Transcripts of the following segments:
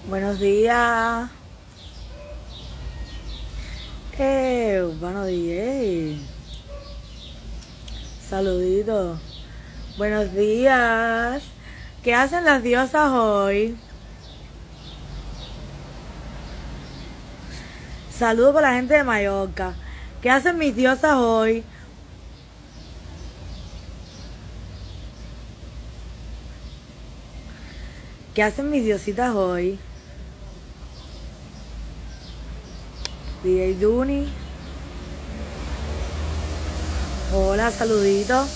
Buenos días. Buenos días. Saluditos. Buenos días. ¿Qué hacen las diosas hoy? Saludos para la gente de Mallorca. ¿Qué hacen mis diosas hoy? ¿Qué hacen mis diositas hoy? DJ Duni. Hola, saluditos.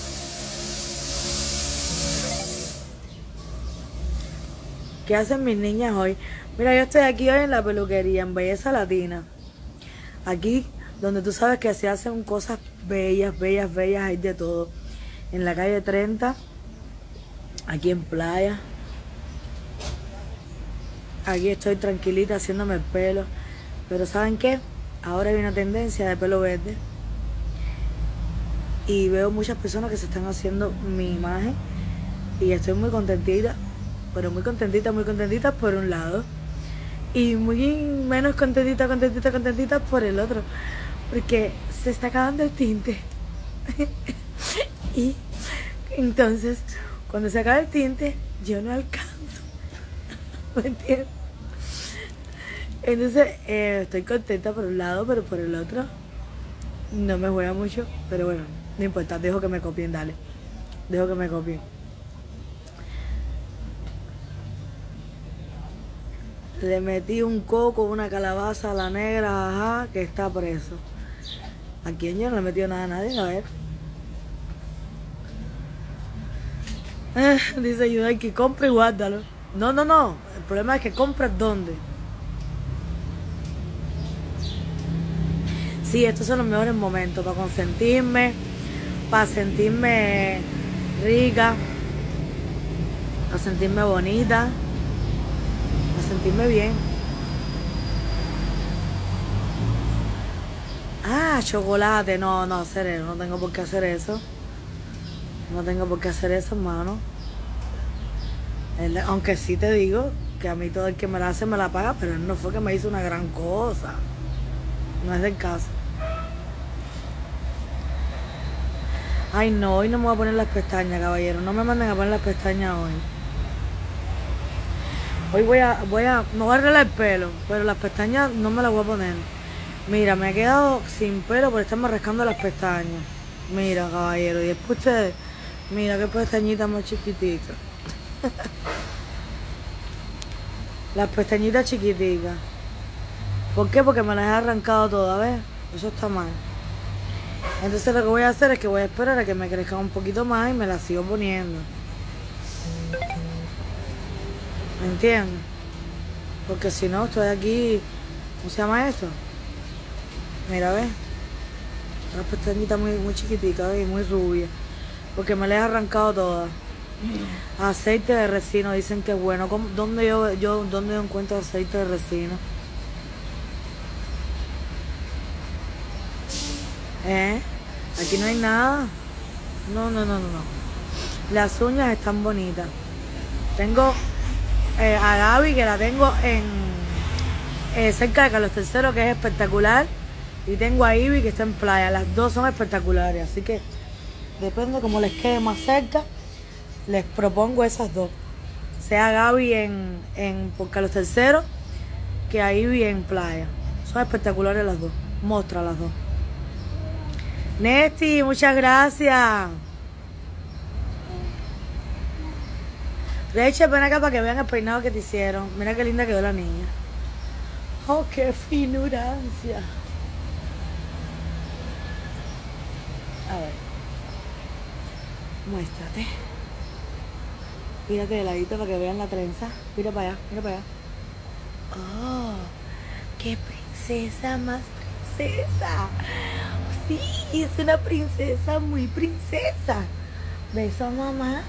¿Qué hacen mis niñas hoy? Mira, yo estoy aquí hoy en la peluquería, en Belleza Latina. Aquí, donde tú sabes que se hacen cosas bellas, bellas, bellas, hay de todo. En la calle 30, aquí en Playa. Aquí estoy tranquilita haciéndome el pelo. Pero ¿saben qué? Ahora hay una tendencia de pelo verde. Y veo muchas personas que se están haciendo mi imagen. Y estoy muy contentita. Pero muy contentita por un lado. Y muy menos contentita por el otro. Porque se está acabando el tinte. Y entonces, cuando se acaba el tinte, yo no alcanzo. ¿Me entiendes? Entonces, estoy contenta por un lado, pero por el otro no me juega mucho. Pero bueno, no importa, dejo que me copien, dale. Dejo que me copien. Le metí un coco, una calabaza a la negra, ajá, que está preso. ¿A quién yo no le he metido nada a nadie? A ver. Dice ayuda que compre y guárdalo. No. El problema es que compras dónde. Sí, estos son los mejores momentos para consentirme, para sentirme rica, para sentirme bonita, para sentirme bien. Ah, chocolate. No, sereno, no tengo por qué hacer eso. No tengo por qué hacer eso, hermano. Aunque sí te digo que a mí todo el que me la hace me la paga, pero él no fue que me hizo una gran cosa. No es del caso. Ay, no, hoy no me voy a poner las pestañas, caballero. No me manden a poner las pestañas hoy. Hoy me voy a arreglar el pelo, pero las pestañas no me las voy a poner. Mira, me he quedado sin pelo por estarme rascando las pestañas. Mira, caballero, y después ustedes, mira qué pestañitas más chiquiticas. Las pestañitas chiquiticas. ¿Por qué? Porque me las he arrancado todas, ¿ves? Eso está mal. Entonces lo que voy a hacer es que voy a esperar a que me crezcan un poquito más y me las sigo poniendo. ¿Me entiendes? Porque si no, estoy aquí... ¿Cómo se llama esto? Mira, ¿ves? Una pestañita muy chiquitica, ¿ves? Muy rubia. Porque me las he arrancado todas. Aceite de resino, dicen que es bueno. ¿Dónde yo encuentro aceite de resino? Aquí no hay nada. No. Las uñas están bonitas. Tengo a Gaby, que la tengo en cerca de Carlos III, que es espectacular. Y tengo a Ivy, que está en Playa. Las dos son espectaculares. Así que depende como les quede más cerca. Les propongo esas dos. Sea Gaby por Carlos III, que a Ivy en Playa. Son espectaculares las dos. Mostra las dos. Nesti, muchas gracias. Rachel, ven acá para que vean el peinado que te hicieron. Mira qué linda quedó la niña. Oh, qué finurancia. A ver. Muéstrate. Mírate de ladito para que vean la trenza. Mira para allá. Oh, qué princesa más princesa. Sí, es una princesa muy princesa. ¿Beso a mamá?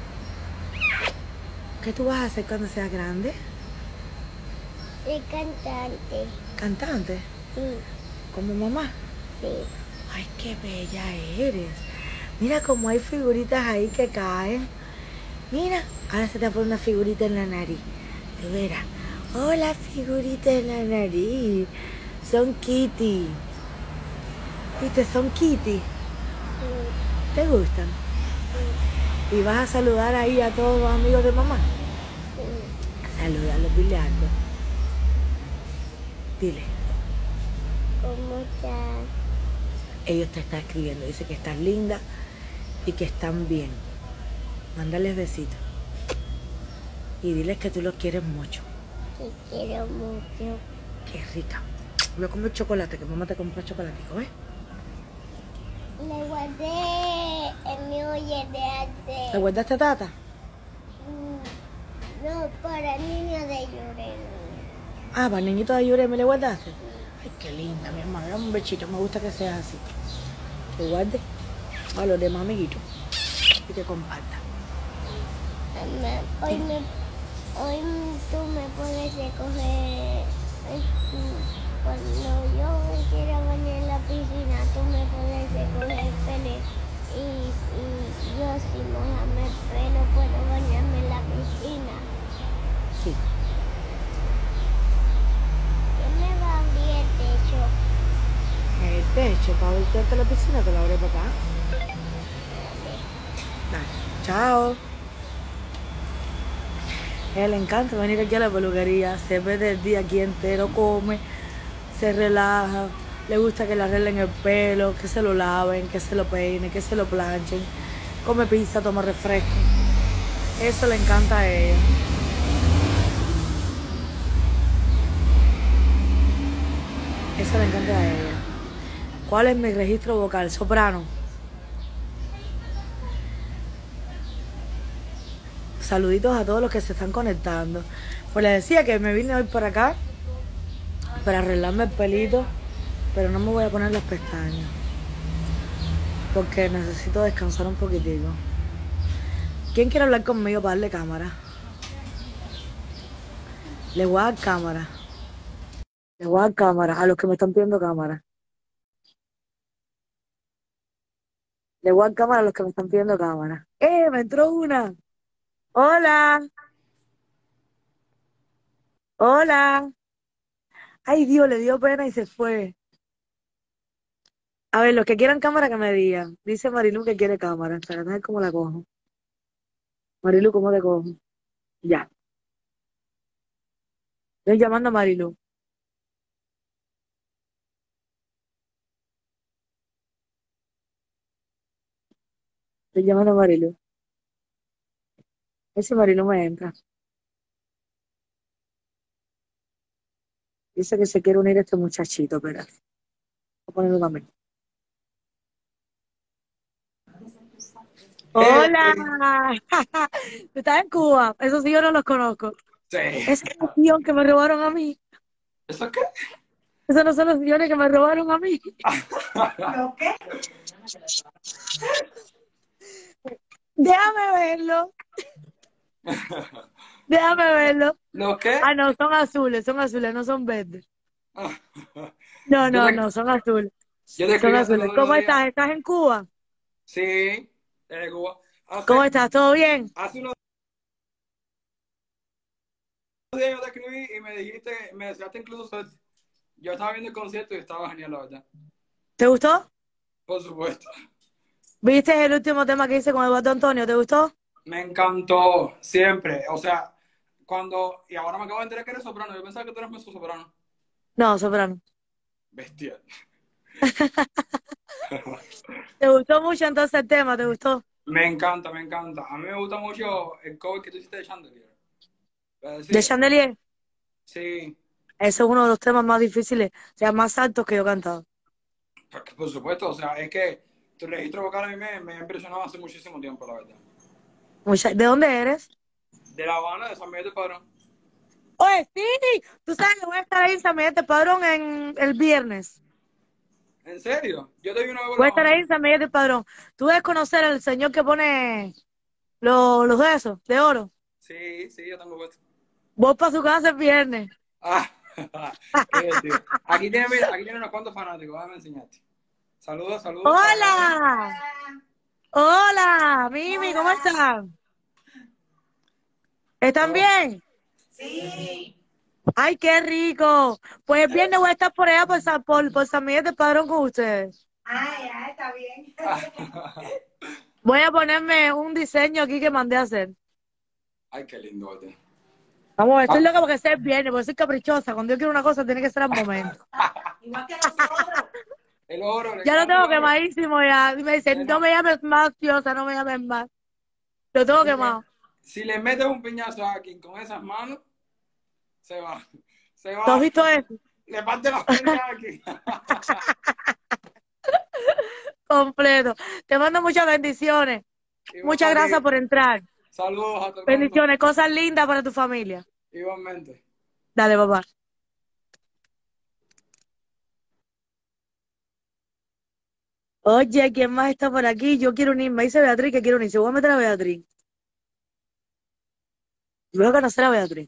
¿Qué tú vas a hacer cuando seas grande? Soy cantante. ¿Cantante? Sí. ¿Como mamá? Sí. Ay, qué bella eres. Mira cómo hay figuritas ahí que caen. Mira, ahora se te pone una figurita en la nariz. De veras. Oh, las figuritas en la nariz. Son Kitty. ¿Viste? Son Kitty. Sí, ¿Te gustan? sí, ¿Y vas a saludar ahí a todos los amigos de mamá? sí. Salúdalos, dile algo. Dile. ¿Cómo estás? Ellos te están escribiendo. Dice que estás linda y que están bien. Mándales besitos. Y diles que tú los quieres mucho. Te quiero mucho. Qué rica. Voy a comer chocolate, que mamá te compró chocolatico, ¿eh? Le guardé en mi olla de ¿Te arte. guardaste tata? No, para niños de Lloreno. Ah, para el niñito de Yure me le guardaste. Ay, qué linda, mi hermano. Dame un bechito, me gusta que seas así. Que guarde a los demás amiguitos y que comparta. Mamá, hoy tú me puedes recoger. Cuando yo quiera bañar en la piscina, tú me puedes recoger pelo. Y yo, si mojarme el pelo, puedo bañarme en la piscina. Sí. Yo me voy a abrir el techo. El techo, para abrirte la piscina, te lo abre papá. Dale. Chao. A ella le encanta venir aquí a la peluquería. Se ve del día aquí entero, come, se relaja. Le gusta que le arreglen el pelo, que se lo laven, que se lo peinen, que se lo planchen. Come pizza, toma refresco. Eso le encanta a ella. Eso le encanta a ella. ¿Cuál es mi registro vocal? Soprano. Saluditos a todos los que se están conectando. Pues les decía que me vine hoy para acá para arreglarme el pelito, pero no me voy a poner las pestañas porque necesito descansar un poquitico. ¿Quién quiere hablar conmigo para darle cámara? Les voy a dar cámara. Les voy a dar cámara a los que me están pidiendo cámara. Les voy a dar cámara a los que me están pidiendo cámara. Me entró una! ¡Hola! ¡Hola! ¡Ay, Dios! Le dio pena y se fue. A ver, los que quieran cámara que me digan. Dice Marilu que quiere cámara. Para ver cómo la cojo. Marilu, ¿cómo te cojo? Ya. Estoy llamando a Marilu. Estoy llamando a Marilu. Ese Marilu me entra. Dice que se quiere unir a este muchachito, pero voy a ponerlo también. ¡Hola! ¿Tú estás en Cuba? Esos sí yo no los conozco. Sí. Ese es el guión que me robaron a mí. ¿Eso qué? Esos no son los guiones que me robaron a mí. ¿Lo qué? Déjame verlo. Déjame verlo. ¿Lo qué? Ah, no, son azules, no son verdes. No, son azules. Yo te Son escribí hace azules. unos ¿Cómo días. estás? ¿Estás en Cuba? Sí, de Cuba. ¿Cómo estás? ¿Todo bien? Hace unos días yo te escribí y me dijiste, me deseaste incluso suerte. Yo estaba viendo el concierto y estaba genial, la verdad. ¿Te gustó? Por supuesto. ¿Viste el último tema que hice con Eduardo Antonio? ¿Te gustó? Me encantó, siempre. O sea, y ahora me acabo de enterar que eres soprano. Yo pensaba que tú eras mezzo soprano. No, soprano. Bestial. ¿Te gustó mucho entonces el tema? ¿Te gustó? Me encanta, me encanta. A mí me gusta mucho el cover que tú hiciste de Chandelier. ¿De Chandelier? Sí. Ese es uno de los temas más difíciles, o sea, más altos que yo he cantado. Por supuesto, o sea, es que tu registro vocal a mí me ha impresionado hace muchísimo tiempo, la verdad. ¿De dónde eres? De La Habana, de San Miguel del Padrón. Oye, sí, tú sabes que voy a estar ahí en San Miguel de Padrón el viernes. ¿En serio? Yo te vi una vez por Voy a La estar Habana. ahí en San Miguel de Padrón. ¿Tú debes conocer al señor que pone los de esos, de oro? Sí, sí, yo tengo puesto. Voy para su casa el viernes. Ah, qué divertido. Aquí tiene, mira, aquí tiene unos cuantos fanáticos, déjame enseñarte. Saludos, saludos. ¡Hola! ¡Hola! Mimi, ¿cómo están? ¿Están bien? Sí. Ay, qué rico. Pues el viernes voy a estar por allá por San Miguel del Padrón con ustedes. Ah, ya, está bien. Voy a ponerme un diseño aquí que mandé a hacer. Ay, qué lindo este. Vamos a ver, estoy Ah, loca porque ser viernes, porque soy caprichosa. Cuando yo quiero una cosa, tiene que ser al momento. Igual que nosotros. el oro, le Ya lo quedamos tengo el oro. quemadísimo ya. Y me dicen, no Nena, me llames más, Diosa, no me llames más. Lo tengo si le, quemado. si le metes un piñazo a Kim con esas manos, se va. Se ¿Tú has va. visto eso? Le parte las piernas aquí. Completo. Te mando muchas bendiciones. Igual Muchas para gracias ti. por entrar. Saludos a todo el mundo. Bendiciones, cosas lindas para tu familia. Igualmente. Dale, papá. Oye, ¿quién más está por aquí? Yo quiero unirme. Dice Beatriz que quiero unirse. Voy a meter a Beatriz. Voy a conocer a Beatriz.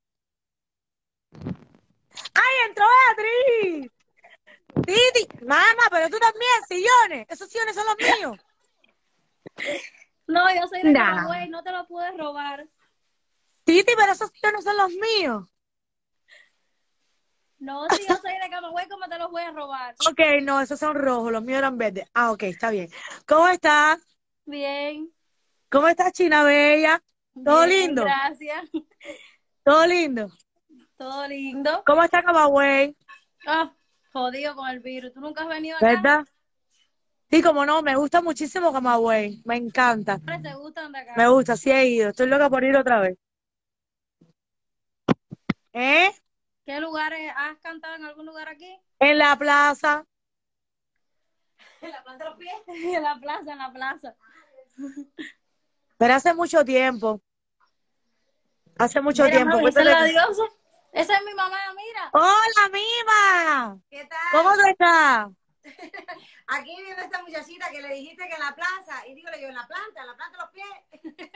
¡Ay, entró Beatriz! Titi, mamá, pero tú también, sillones. Esos sillones son los míos. No, yo soy de Nah. Camagüey, no te lo puedes robar. Titi, pero esos sillones son los míos. No, si yo soy de Camagüey, ¿cómo te los voy a robar? Ok, no, esos son rojos, los míos eran verdes. Ah, ok, está bien. ¿Cómo estás? Bien. ¿Cómo estás, China Bella? ¿Todo Bien, lindo? gracias. ¿Todo lindo? Todo lindo. ¿Cómo está Camagüey? Ah, jodido con el virus. ¿Tú nunca has venido acá? ¿Verdad? Sí, como no, me gusta muchísimo Camagüey. Me encanta. ¿Te gustan de acá? Me gusta, sí he ido. Estoy loca por ir otra vez. ¿Eh? ¿Qué lugares has cantado en algún lugar aquí? En la plaza. En la planta de los pies. En la plaza, en la plaza. Pero hace mucho tiempo. Hace mucho Mira, tiempo. mami, esa es Cuéntate- la diosa. Esa es mi mamá, mira. ¡Hola, Mima! ¿Qué tal? ¿Cómo tú estás? Aquí viene esta muchachita que le dijiste que en la plaza. Y dígole yo, en la planta de los pies.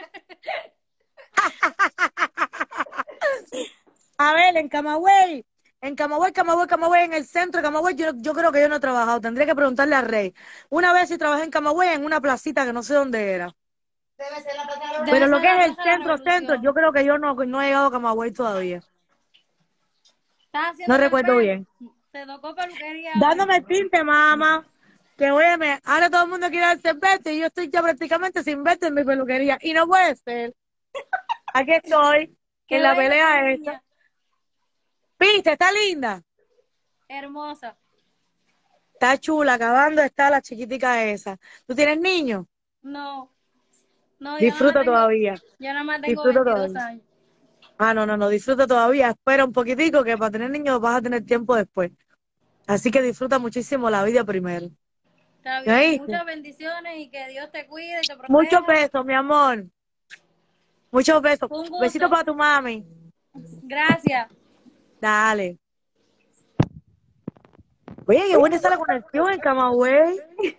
A ver, en Camagüey. En Camagüey, en el centro de Camagüey, yo creo que yo no he trabajado. Tendría que preguntarle a Rey. Una vez sí trabajé en Camagüey, en una placita que no sé dónde era. Debe ser la planta de los Debe Pero lo ser que la es el Plaza de la centro, Revolución. yo creo que yo no he llegado a Camagüey todavía. ¿Estás haciendo No recuerdo el bien. pelo? Te tocó peluquería. Dándome hoy. el tinte, mamá. Que óyeme, ahora todo el mundo quiere darse verte y yo estoy ya prácticamente sin verte en mi peluquería. Y no puede ser. Aquí estoy, Qué en la bella pelea niña. esta. ¿Viste? Está linda. Hermosa. Está chula, acabando está la chiquitica esa. ¿Tú tienes niños? No. No, Disfruta todavía. yo nada más tengo Disfruta 22 todavía. años. Ah, no, disfruta todavía. Espera un poquitico que para tener niños vas a tener tiempo después. Así que disfruta muchísimo la vida primero. Está ¿Me bien. oíste? Muchas bendiciones y que Dios te cuide y te proteja. Muchos besos, mi amor. Muchos besos. Un gusto. Besitos para tu mami. Gracias. Dale. Oye, qué buena está la conexión en Camagüey.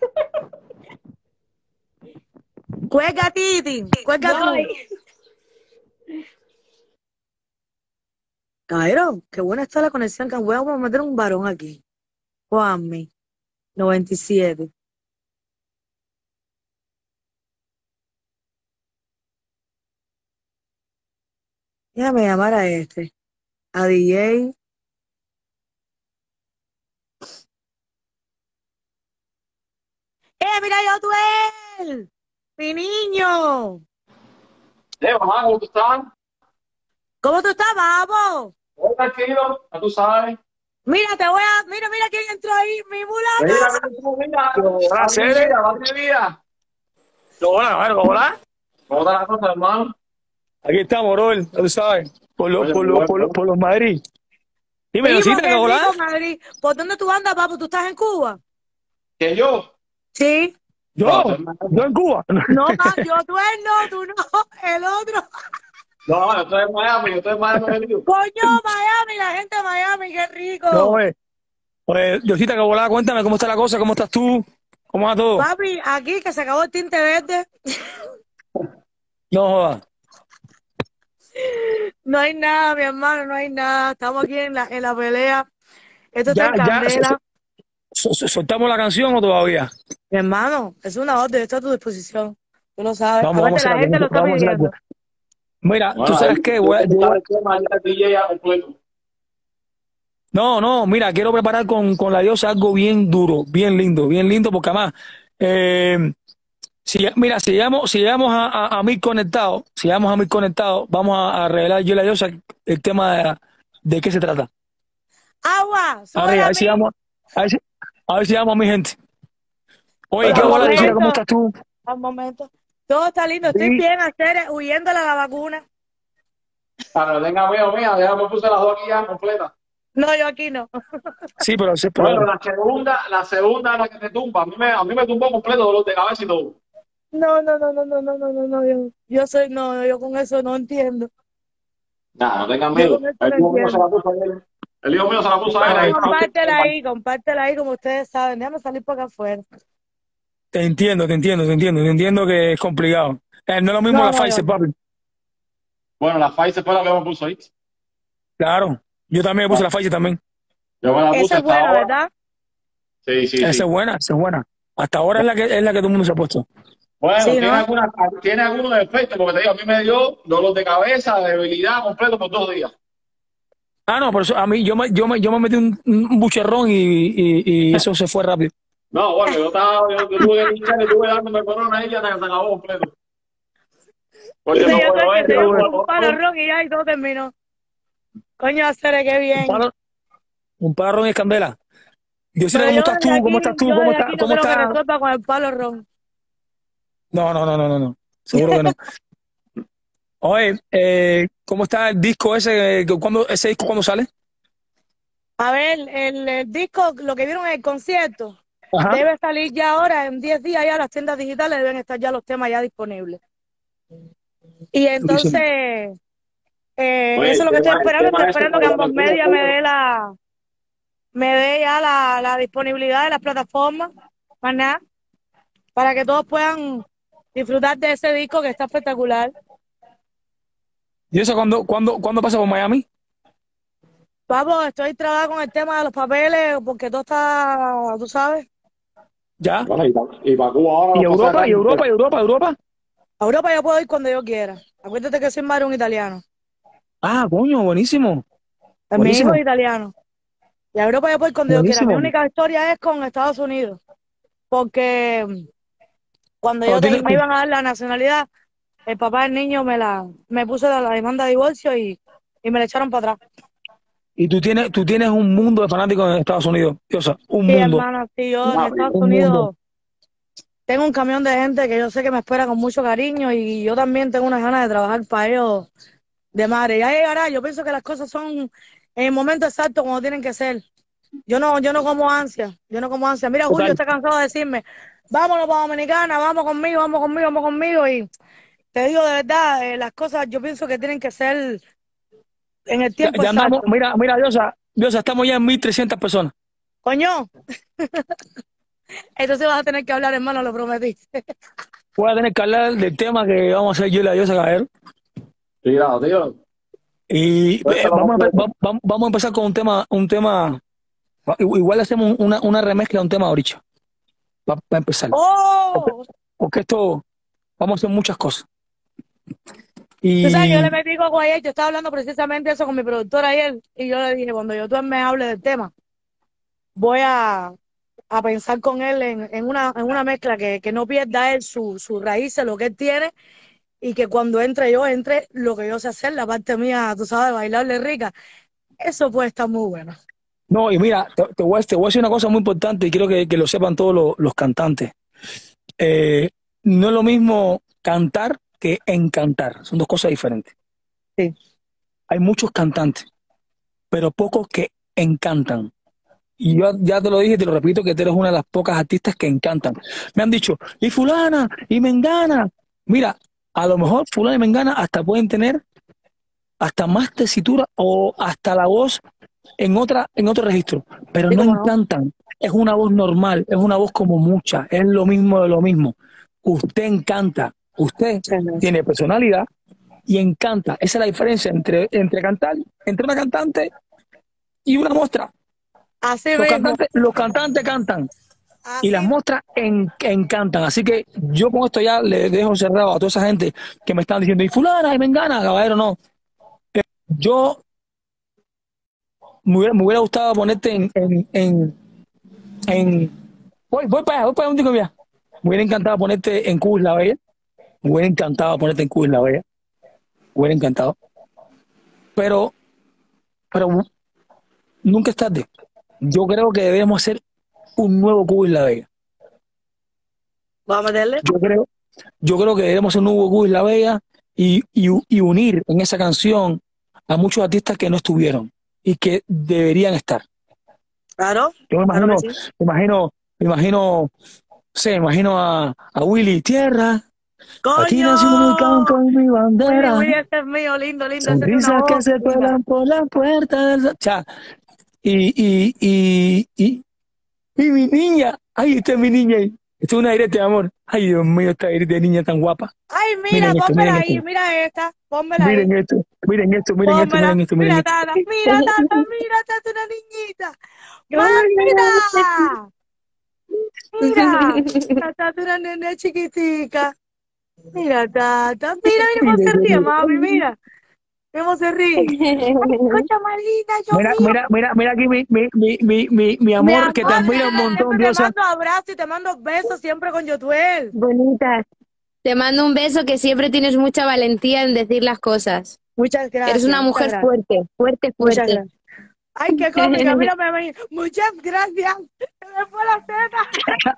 Cuelga, Titi. Cuelga tú. Voy. Cairo, qué buena está la conexión. Que voy a meter un varón aquí. Juanmi, 97. Déjame llamar a este. A DJ. Mira yo, tú él! ¡Mi niño! Mamá, ¿cómo tú estás? ¿Cómo tú estás, babo? Todo tranquilo, ya tú sabes. Mira, mira quién entró ahí, mi mulato. Mira. Hola, Cele. Va de vida. Hola, hola. ¿Cómo está la cosa, hermano? Aquí estamos, Rol, tú sabes, por los Madrid. Dime, Primo, Diosita, qué que hola. rico, Madrid. ¿Por dónde tú andas, papo? ¿Tú estás en Cuba? ¿Que yo? Sí. Yo No, en Cuba. No, tú él no, tú no, el otro. No, yo estoy en Miami, Coño, Miami, la gente de Miami, qué rico. No, Diosita, que hola, cuéntame cómo está la cosa, cómo estás tú, cómo va todo. Papi, aquí que se acabó el tinte verde. No jodas. No hay nada, mi hermano, no hay nada. Estamos aquí en la pelea. Esto está en candela. ¿Soltamos la canción o todavía? Mi hermano, es una orden, está a tu disposición. Tú lo sabes. Vamos a Aparte, hacer la gente lo está vamos a hacer pidiendo. algo. Mira, Bueno, tú sabes ahí, que tú sabes el tema, ahí está el DJ ya completo. No, no, mira, quiero preparar con la diosa algo bien duro, bien lindo, porque además, eh, mira, si llegamos a 1000 conectados, si llegamos a 1000 conectados, vamos a revelar yo y la diosa el tema de qué se trata. Agua, sube A a ver si mí. llegamos, a ver si, a ver si llegamos a mi gente. Oye, qué Al bola, Diosita, ¿cómo momento, estás tú? al momento. Todo está lindo, estoy Sí. bien, hacer huyéndole a la vacuna. Para que no tenga miedo, mía, ya me puse las dos aquí ya completas. No, yo aquí no. Sí, pero, Bueno, la segunda es la que te tumba. A mí me tumbó completo dolor de cabeza y todo. No, no, no, no, no, no, no, no, no, yo soy, no, yo con eso no entiendo. Nada, no tengan Yo miedo. con eso El no hijo mío se entiendo. la puso ayer. El hijo mío se la puso Bueno, ayer. compártela ahí, como ustedes saben. Déjame salir por acá afuera. te entiendo, te entiendo que es complicado. No es lo mismo No, la no, Pfizer, papi. Bueno, la Pfizer fue la que me puso ahí. Claro, yo también me puse la Pfizer también. Yo me la puse esa es hasta buena, ahora. ¿verdad? Sí, sí, Esa sí. es buena, esa es buena. Hasta ahora es la que todo el mundo se ha puesto. Bueno, Sí, ¿no? tiene algunos defectos, porque te digo, a mí me dio dolor de cabeza, debilidad completo por 2 días. Ah, no, por eso a mí yo me metí un bucherrón y eso se fue rápido. No, bueno, yo tuve que luchar y tuve dándome corona y ya se acabó completo. Porque Sí, no yo sé puedo que ver, te yo dio no como un palo puedo. ron y ya y todo terminó. Coño, hacer qué Un bien. palo, un palo ron y candela. Diosita, Pero ¿cómo estás tú? ¿Cómo estás tú? yo desde aquí no ¿Cómo creo que estás? resuelva con el palo ron. No, no, no, no, no, no. Seguro que no. Oye, ¿cómo está el disco ese? ¿Ese disco cuándo sale? A ver, el disco, lo que vieron en el concierto, Ajá. debe salir ya ahora, en 10 días ya las tiendas digitales deben estar ya los temas ya disponibles. Y Durísimo. entonces, Oye, eso es lo que el estoy tema ese esperando que con la ambos apertura medios está bueno. me dé ya la disponibilidad de las plataformas, más nada, para que todos puedan disfrutar de ese disco que está espectacular. ¿Y eso cuándo pasa por Miami? Papo, estoy trabajando con el tema de los papeles, porque todo está, tú sabes. ¿Ya? Bueno, y para Cuba ahora ¿Y los pasajes Europa? están ¿Y Europa? ¿Y enteros. Europa? ¿Y Europa? A Europa yo puedo ir cuando yo quiera. Acuérdate que soy madre de un italiano. Ah, coño, buenísimo. Mi hijo Buenísimo. es italiano. Y a Europa yo puedo ir cuando yo quiera. Mi Buenísimo. única historia es con Estados Unidos. Porque cuando Pero me iban a dar la nacionalidad, el papá del niño me puso la demanda de divorcio y me la echaron para atrás. y tú tienes un mundo de fanáticos en Estados Unidos. O sea, un Sí, mundo. hermano, sí, yo en Estados Un mundo. Unidos tengo un camión de gente que yo sé que me espera con mucho cariño y yo también tengo unas ganas de trabajar para ellos de madre. Ya llegará, yo pienso que las cosas son en el momento exacto como tienen que ser. Yo no como ansia, yo no como ansia. Mira, Julio Total. está cansado de decirme, vámonos para Dominicana, vamos conmigo, vamos conmigo, vamos conmigo. Y te digo de verdad, las cosas yo pienso que tienen que ser en el tiempo Ya andamos, exacto. mira, Diosa, estamos ya en 1300 personas. Coño, entonces vas a tener que hablar, hermano, lo prometí. Voy a tener que hablar del tema que vamos a hacer yo y la Diosa Caballero. Cuidado, tío. Y Cuéntalo completo. vamos a empezar con un tema, igual hacemos una remezcla de un tema ahorita, para empezar. ¡Oh! Porque esto, vamos a hacer muchas cosas. Tú sabes que yo Y le metí coco ayer, yo estaba hablando precisamente eso con mi productor ayer, y yo le dije, cuando tú me hable del tema, voy a pensar con él en una mezcla que no pierda él su raíces, lo que él tiene, y que cuando entre yo, entre lo que yo sé hacer, la parte mía, tú sabes, bailarle rica. Eso puede estar muy bueno. no, y mira, te voy a decir una cosa muy importante y quiero que lo sepan todos los cantantes. No es lo mismo cantar que encantar, son dos cosas diferentes. Sí. Hay muchos cantantes, pero pocos que encantan. Y yo ya te lo dije y te lo repito que tú eres una de las pocas artistas que encantan. Me han dicho, y fulana, y mengana. Mira, a lo mejor fulana y mengana hasta pueden tener hasta más tesitura o hasta la voz en otro registro, pero Sí, no cómo no. encantan. Es una voz normal, es una voz como mucha, es lo mismo de lo mismo. Usted encanta, usted Sí, sí. tiene personalidad y encanta. Esa es la diferencia entre cantar, entre una cantante y una muestra. Así mismo. Los cantantes cantan y las Así. muestras encantan. Así que yo con esto ya le dejo cerrado a toda esa gente que me están diciendo, y fulana, y mengana, caballero, no. Yo me hubiera gustado ponerte voy para allá, un tico mía. Me hubiera encantado ponerte en Cuba la Bella. Me hubiera encantado ponerte en Cuba la Bella. Me hubiera encantado. Pero nunca es tarde. Yo creo que debemos hacer un nuevo Cuba la Bella. Vamos a meterle. Yo creo que debemos hacer un nuevo Cuba la Bella y unir en esa canción a muchos artistas que no estuvieron y que deberían estar. Claro. Yo me claro imagino, que sí. me imagino a Willy Tierra. Aquí ¡Coño! nació mi canto y mi bandera. Willy, este es mío, lindo, lindo. Ese es Sonrisas una que voz, se linda. cuelan por la puerta del... O sea, y mi niña. Ay, esta es mi niña ahí. Esto es una directa de amor. Ay, Dios mío, esta directa de niña tan guapa. Ay, mira, Miren esto, pónmela miren ahí, esto. mira esta, pónmela ahí. Miren esto, miren esto, miren esto, Pónmela. miren esto, miren Mira, esto. Tata, mira, Tata, mira, Tata, una niñita. ¡Mamita! Mira, Tata, una nena chiquitica. Mira, Tata, mira, mira cómo se ríe, mami, mira. Mira cómo se ríe. Ay, escucha, Marina, yo Mira aquí mi amor, que te admira un montón, siempre te Diosa. mando abrazos y te mando besos siempre con Yotuel. Bonitas. Te mando un beso, que siempre tienes mucha valentía en decir las cosas. Muchas gracias. Eres una mujer muchas fuerte, fuerte, Muchas fuerte. gracias. Ay, qué cómica, mírame. Muchas gracias. Se me fue la cena.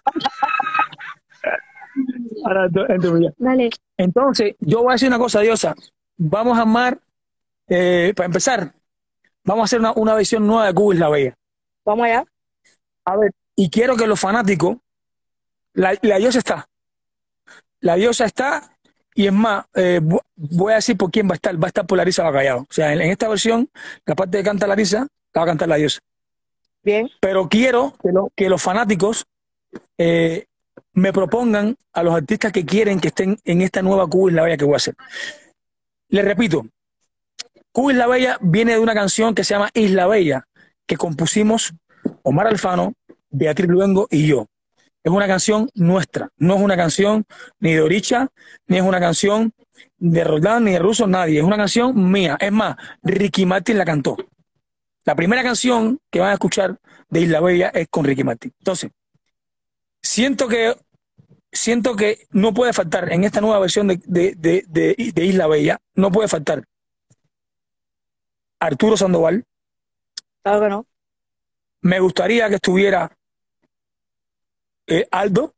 Ahora, Vale. entonces, yo voy a decir una cosa, Diosa. Vamos a armar, para empezar, vamos a hacer una versión nueva de Cuba es la Bella. Vamos allá. A ver, y quiero que los fanáticos, la diosa está. La diosa está, y es más, voy a decir por quién va a estar. Va a estar por Larisa Bacallao. O sea, en esta versión, la parte que canta Larisa, la va a cantar la diosa. Bien. Pero quiero que los fanáticos me propongan a los artistas que quieren que estén en esta nueva Cuba es la Bella que voy a hacer. Les repito, Cuba es la Bella viene de una canción que se llama Isla Bella, que compusimos Omar Alfano, Beatriz Luengo y yo. Es una canción nuestra, no es una canción ni de Oricha, ni es una canción de Roldán, ni de Russo, nadie. Es una canción mía. Es más, Ricky Martin la cantó. La primera canción que van a escuchar de Isla Bella es con Ricky Martin. Entonces, siento que no puede faltar en esta nueva versión de Isla Bella, no puede faltar Arturo Sandoval. Claro que no. Me gustaría que estuviera Aldo.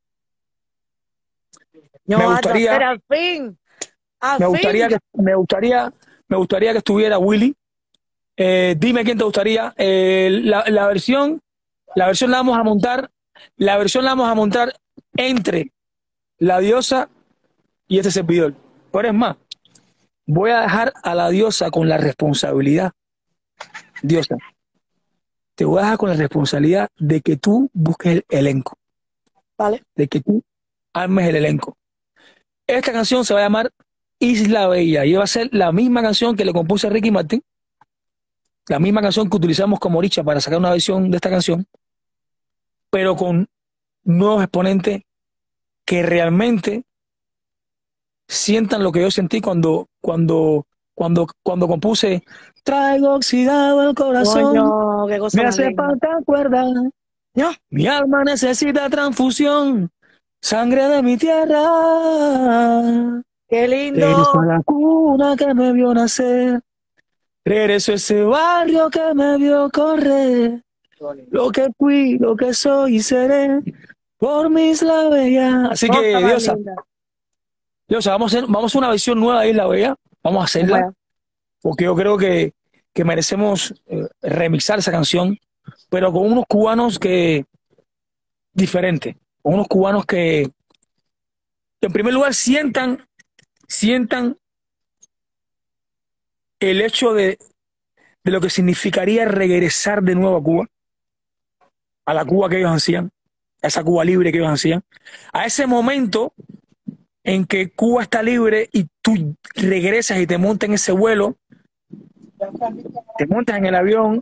No, Me gustaría- pero al fin. Al Me fin. gustaría que estuviera Willy. Dime quién te gustaría. La versión la vamos a montar. La versión la vamos a montar entre la diosa y este servidor. Pero es más, voy a dejar a la diosa con la responsabilidad. Diosa, te voy a dejar con la responsabilidad de que tú busques el elenco. Vale. De que tú armes el elenco. Esta canción se va a llamar Isla Bella y va a ser la misma canción que le compuse a Ricky Martin, la misma canción que utilizamos como Richa para sacar una versión de esta canción, pero con nuevos exponentes que realmente sientan lo que yo sentí cuando compuse Traigo oxidado el corazón, Coño, qué cosa me más hace linda. falta cuerda, No. mi alma necesita transfusión, sangre de mi tierra. Qué Regreso lindo. a la cuna que me vio nacer. Regreso a ese barrio que me vio correr. Lo que fui, lo que soy y seré por mi Isla Bella. Así que, Cosa más Diosa, linda. vamos a hacer una versión nueva de Isla Bella. Vamos a hacerla, Vamos allá. porque yo creo que merecemos remixar esa canción, pero con unos cubanos diferentes. Con unos cubanos que en primer lugar sientan el hecho de lo que significaría regresar de nuevo a Cuba, a la Cuba que ellos hacían, a esa Cuba libre que ellos hacían, a ese momento en que Cuba está libre y tú regresas y te montas en ese vuelo, te montas en el avión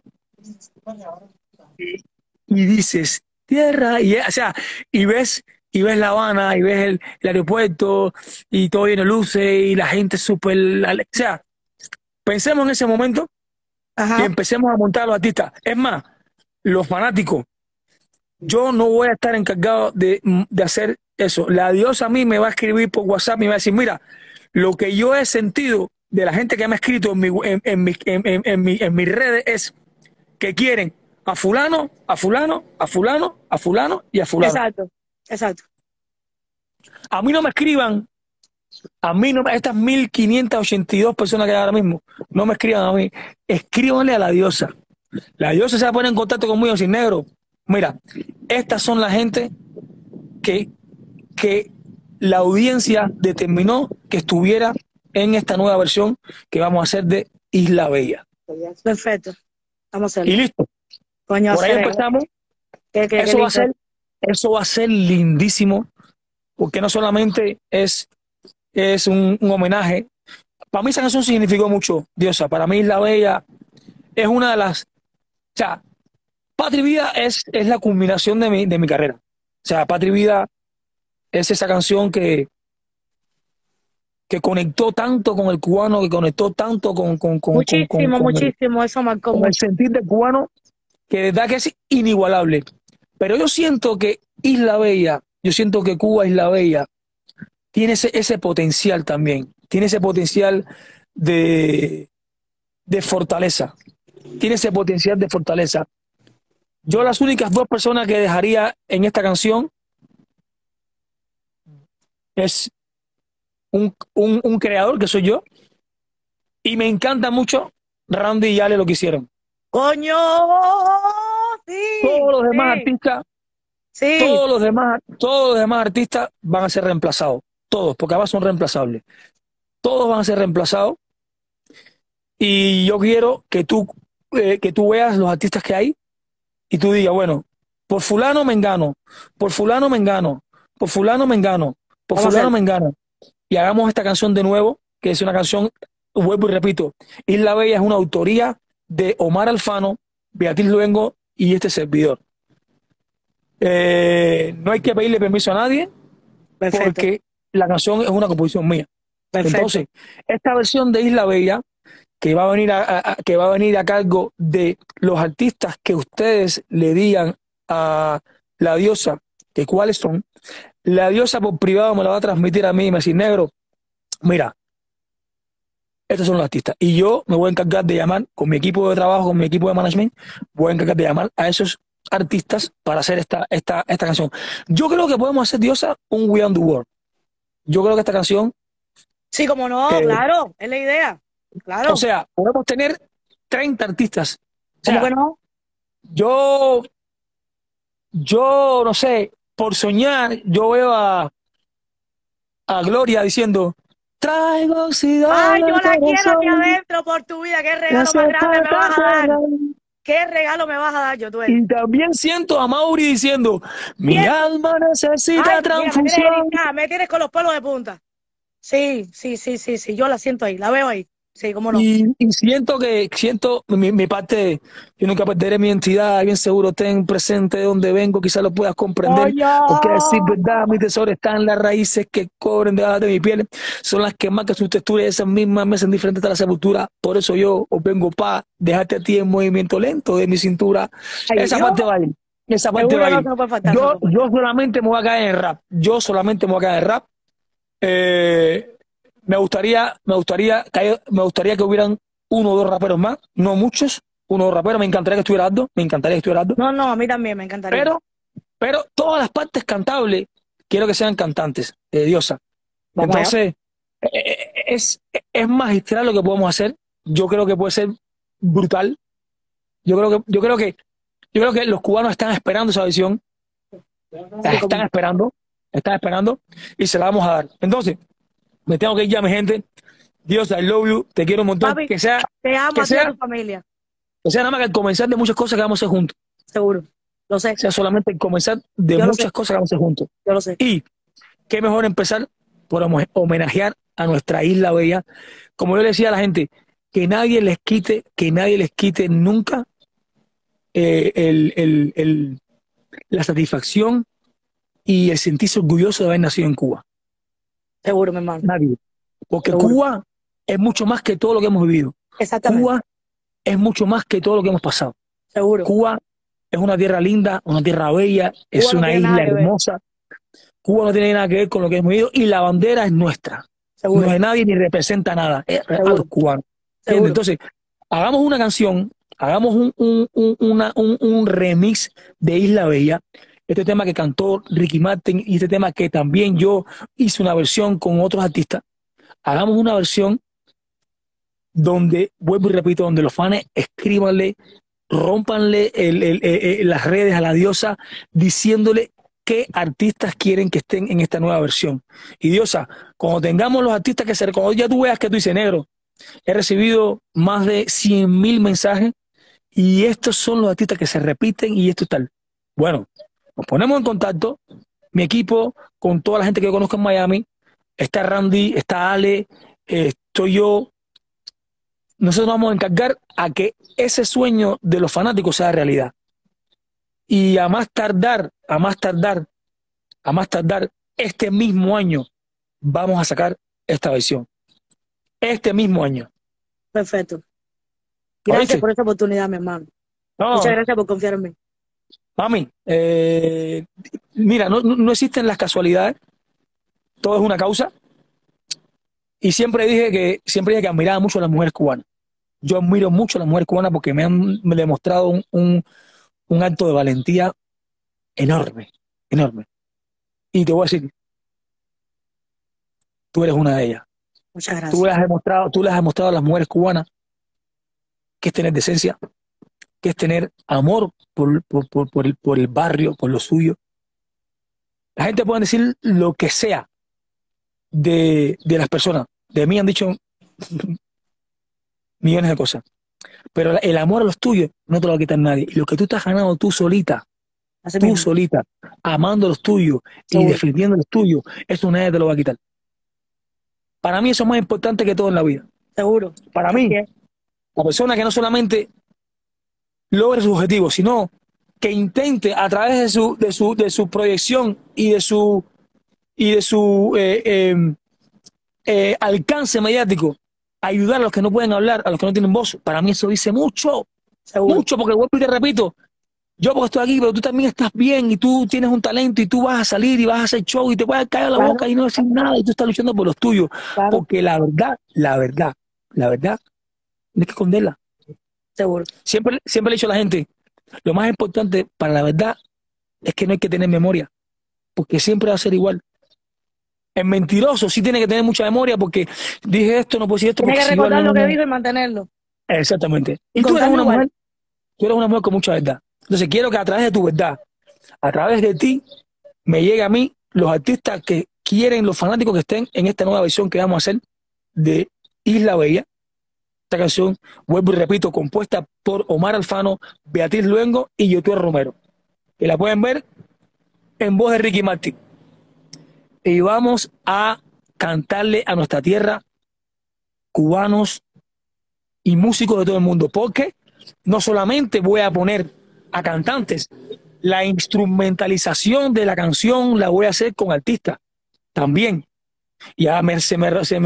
y dices, tierra, y ves La Habana, y ves el aeropuerto, y todo lleno de luces, y la gente súper... O sea, pensemos en ese momento y Ajá. empecemos a montar a los artistas. Es más, los fanáticos, yo no voy a estar encargado de hacer eso. La diosa a mí me va a escribir por WhatsApp y me va a decir, mira, lo que yo he sentido de la gente que me ha escrito en mis redes es que quieren a fulano, a fulano, a fulano, a fulano y a fulano. Exacto, exacto. A mí no me escriban, a mí no, estas 1582 personas que hay ahora mismo, no me escriban a mí, escríbanle a la diosa. La diosa se va a poner en contacto conmigo sin negro. Mira, estas son la gente que la audiencia determinó que estuviera en esta nueva versión que vamos a hacer de Isla Bella. Perfecto. Vamos a Y hacerlo. listo. Coño, Por ahí Cere, empezamos. qué Eso va a ser lindísimo, porque no solamente es un homenaje. Para mí esa canción significó mucho, diosa. Para mí Isla Bella es una de las... O sea, Patria y Vida es la culminación de mi carrera. O sea, Patria y Vida es esa canción que conectó tanto con el cubano, que conectó tanto muchísimo, eso marcó con el mucho. sentir del cubano, que de verdad que es inigualable. Pero yo siento que Isla Bella, yo siento que Cuba Isla Bella tiene ese potencial también, tiene ese potencial de fortaleza, tiene ese potencial de fortaleza. Yo las únicas dos personas que dejaría en esta canción es un creador, que soy yo, y me encanta mucho Randy y Ale lo que hicieron. ¡Coño! Sí. Todos los demás Sí. artistas, Sí. todos los demás artistas van a ser reemplazados. Todos, porque además son reemplazables. Todos van a ser reemplazados. Y yo quiero que tú veas los artistas que hay y tú digas, bueno, por fulano mengano, por fulano mengano, por fulano mengano, por Vamos a fulano hacerlo. mengano. Y hagamos esta canción de nuevo, que es una canción, vuelvo y repito, Isla Bella es una autoría de Omar Alfano, Beatriz Luengo y este servidor. No hay que pedirle permiso a nadie, Perfecto. porque la canción es una composición mía. Perfecto. Entonces, esta versión de Isla Bella, que va a venir a cargo de los artistas que ustedes le digan a la diosa que cuáles son, la diosa por privado me la va a transmitir a mí y me va a decir, negro, mira, estos son los artistas. Y yo me voy a encargar de llamar con mi equipo de trabajo, con mi equipo de management, voy a encargar de llamar a esos artistas para hacer esta canción. Yo creo que podemos hacer, diosa, un We on the World. Yo creo que esta canción, Sí, como no, claro, es la idea. Claro. o sea, podemos tener 30 artistas. O ¿Cómo sea, que no? yo no sé, por soñar, yo veo a Gloria diciendo, traigo oxidado Ay, yo el la quiero aquí corazón, adentro por tu vida. Qué me regalo hace más grande me vas a dar. falta. ¿Qué regalo me vas a dar, Yotuel? Y también siento a Mauri diciendo, mi Bien. alma necesita Ay, mira, transfusión. me tienes con los pelos de punta. Sí, yo la siento ahí, la veo ahí. Sí, cómo no. Y siento mi parte, yo nunca perderé mi identidad, bien seguro ten presente de donde vengo, quizás lo puedas comprender, ¡Coño! porque decir verdad, mi tesoro está en las raíces que cobren debajo de mi piel, son las que marcan su textura y esas mismas me hacen diferente hasta la sepultura, por eso yo os vengo pa' dejarte a ti en movimiento lento de mi cintura. Ay, Esa Dios. parte va a ir, esa parte Seguro va a no ir. se me puede faltar. Yo solamente me voy a caer en rap, me gustaría que hubieran uno o dos raperos más, no muchos, uno o dos raperos, me encantaría que estuviera Aldo, No, a mí también me encantaría. pero todas las partes cantables quiero que sean cantantes, diosa. Vamos allá. Entonces, es magistral lo que podemos hacer, yo creo que puede ser brutal, yo creo que los cubanos están esperando esa visión, están esperando y se la vamos a dar. Entonces, me tengo que ir ya, mi gente. Dios, I love you, te quiero un montón. Papi, que sea te amo a ti y a tu familia. nada más que el comenzar de muchas cosas que vamos a hacer juntos. Seguro. Lo sé. Sea solamente el comenzar de Yo lo muchas sé. cosas que vamos a hacer juntos. Yo lo sé. Y qué mejor empezar por homenajear a nuestra Isla Bella. Como yo le decía a la gente, que nadie les quite nunca la satisfacción y el sentirse orgulloso de haber nacido en Cuba. Seguro, mi hermano. Nadie. Porque Seguro. Cuba es mucho más que todo lo que hemos vivido. Exactamente. Cuba es mucho más que todo lo que hemos pasado. Seguro. Cuba es una tierra linda, una tierra bella, es Cuba no una tiene nada isla que ver. hermosa. Cuba no tiene nada que ver con lo que hemos vivido y la bandera es nuestra. No Seguro. es de nadie ni representa nada, es a los Seguro. cubanos. ¿Entiendes? Seguro. Entonces, hagamos una canción, hagamos un remix de Isla Bella, este tema que cantó Ricky Martin y este tema que también yo hice una versión con otros artistas. Hagamos una versión donde, vuelvo y repito, donde los fans escríbanle, rómpanle las redes a la diosa diciéndole qué artistas quieren que estén en esta nueva versión. Y diosa, cuando tengamos los artistas que se cuando ya tú veas que tú dices, negro, he recibido más de 100.000 mensajes y estos son los artistas que se repiten y esto tal. Bueno, nos ponemos en contacto, mi equipo, con toda la gente que yo conozco en Miami, está Randy, está Ale, estoy yo. Nosotros vamos a encargar a que ese sueño de los fanáticos sea realidad. Y a más tardar, este mismo año vamos a sacar esta versión. Este mismo año. Perfecto. Gracias ¿Oíste? por esta oportunidad, mi hermano. No, Muchas gracias por confiar en mí. mami, mira, no existen las casualidades. Todo es una causa. Y siempre dije que admiraba mucho a las mujeres cubanas. Yo admiro mucho a las mujeres cubanas porque me han demostrado un acto de valentía enorme, enorme. Y te voy a decir, tú eres una de ellas. Muchas gracias. Tú les has demostrado a las mujeres cubanas que es tener decencia, que es tener amor por el barrio, por lo suyo. La gente puede decir lo que sea de las personas. De mí han dicho millones de cosas. Pero el amor a los tuyos no te lo va a quitar nadie. Y lo que tú te has ganado tú solita, Así mismo. amando los tuyos y Seguro. defendiendo los tuyos, eso nadie te lo va a quitar. Para mí eso es más importante que todo en la vida. Seguro. Para Así mí, es. la persona que no solamente logre sus objetivos, sino que intente a través de su proyección y de su alcance mediático ayudar a los que no pueden hablar, a los que no tienen voz. Para mí eso dice mucho, Seguro. mucho, porque vuelvo y te repito, yo porque estoy aquí, pero tú también estás bien y tú tienes un talento y tú vas a salir y vas a hacer show y te puedes caer la Claro. boca y no decir nada y tú estás luchando por los tuyos. Claro. Porque la verdad, no hay que esconderla. Seguro. Siempre le he dicho a la gente, lo más importante para la verdad es que no hay que tener memoria, porque siempre va a ser igual. El mentiroso sí tiene que tener mucha memoria porque dije esto, no puedo decir esto Tiene porque que si igual recordar lo que no. dijo y mantenerlo. Exactamente. Y Y tú eres contarlo una igual. mujer, con mucha verdad. Entonces quiero que a través de tu verdad, a través de ti, me llegue a mí los artistas que quieren, los fanáticos que estén en esta nueva versión que vamos a hacer de Isla Bella. Esta canción, vuelvo y repito, compuesta por Omar Alfano, Beatriz Luengo y Yotuel Romero. Que la pueden ver en voz de Ricky Martin. Y vamos a cantarle a nuestra tierra, cubanos y músicos de todo el mundo, porque no solamente voy a poner a cantantes, la instrumentalización de la canción la voy a hacer con artistas también. Ya se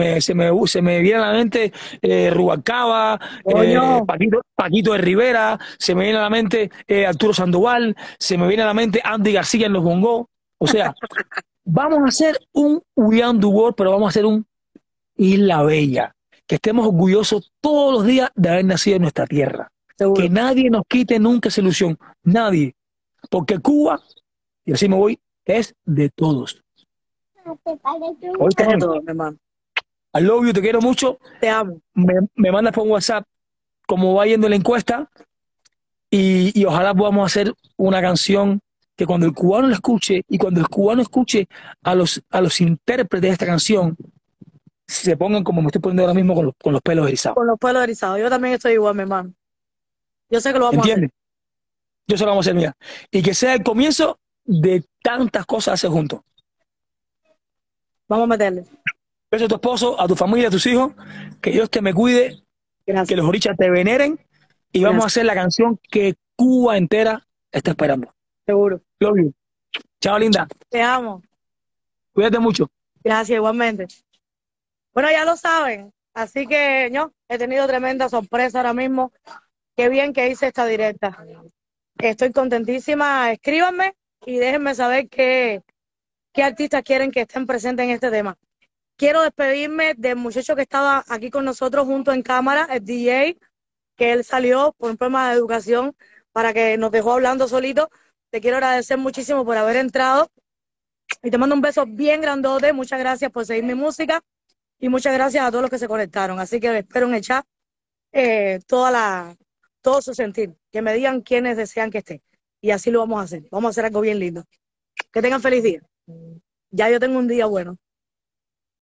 me viene a la mente Rubalcaba, Coño. Paquito de Rivera, se me viene a la mente Arturo Sandoval, se me viene a la mente Andy García en los bongos. O sea, vamos a hacer un We Are the World, pero vamos a hacer un Isla Bella. Que estemos orgullosos todos los días de haber nacido en nuestra tierra. Seguro. Que nadie nos quite nunca esa ilusión. Nadie. Porque Cuba, y así me voy, es de todos. Oíste, Como todo, mi hermano. I love you, te quiero mucho. Te amo. Me mandas por WhatsApp cómo va yendo la encuesta y ojalá podamos hacer una canción que cuando el cubano la escuche y cuando el cubano escuche a los intérpretes de esta canción se pongan como me estoy poniendo ahora mismo con los pelos erizados. Con los pelos erizados. Yo también estoy igual, mi hermano. Yo sé que lo vamos ¿Entiendes? Yo se lo vamos a hacer, mira. Y que sea el comienzo de tantas cosas a hacer juntos. a hacer. Vamos a meterle. Beso a tu esposo, a tu familia, a tus hijos. Que Dios te me cuide, que Gracias. los orichas te veneren y vamos a Gracias. hacer la canción que Cuba entera está esperando. Seguro. Love you. Chao, linda. Te amo. Cuídate mucho. Gracias, igualmente. Bueno, ya lo saben. Así que yo he tenido tremenda sorpresa ahora mismo Qué bien que hice esta directa. Estoy contentísima. Escríbanme y déjenme saber qué artistas quieren que estén presentes en este tema. Quiero despedirme del muchacho que estaba aquí con nosotros junto en cámara, el DJ, que él salió por un problema de educación para que nos dejó hablando solito. Te quiero agradecer muchísimo por haber entrado y te mando un beso bien grandote. Muchas gracias por seguir mi música y muchas gracias a todos los que se conectaron. Así que espero en el chat todo su sentir, que me digan quiénes desean que esté. Y así lo vamos a hacer. Vamos a hacer algo bien lindo. Que tengan feliz día. Ya yo tengo un día bueno.